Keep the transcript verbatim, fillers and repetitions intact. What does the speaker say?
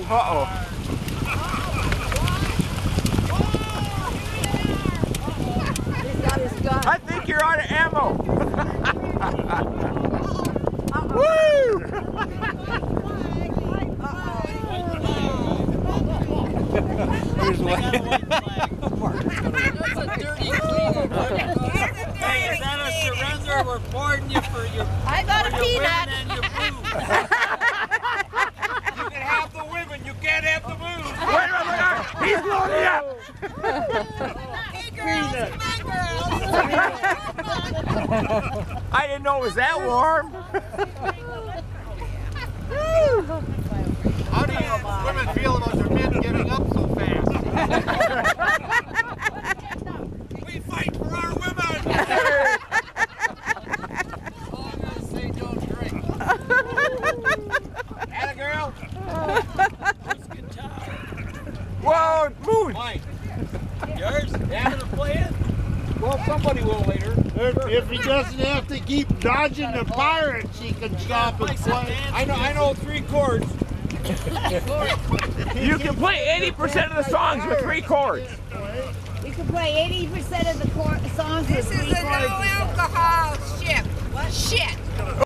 Uh-oh. He's got his gun. I think you're out of ammo. Uh-oh. Woo! Here's one. That's a dirty cleanup. Hey, is that a surrender? We're boarding you for your, I got a for your peanut. women and your boobs. You can have the women, you can't have the boobs. Wait a minute, he's loading up. Hey girls, come on girls. I didn't know it was that warm. How do you women feel about your men getting up so fast? We fight for our women! As long as they don't drink. Atta girl! Whoa, moon! Mike. Yours? Yeah, gonna play it? Well, somebody will later. If, if he doesn't have to keep dodging the pirates, he can stop and play. I know, I know three chords. You can play eighty percent of the songs with three chords. You can play eighty percent of the songs with three chords. This is a no alcohol ship. What? Shit.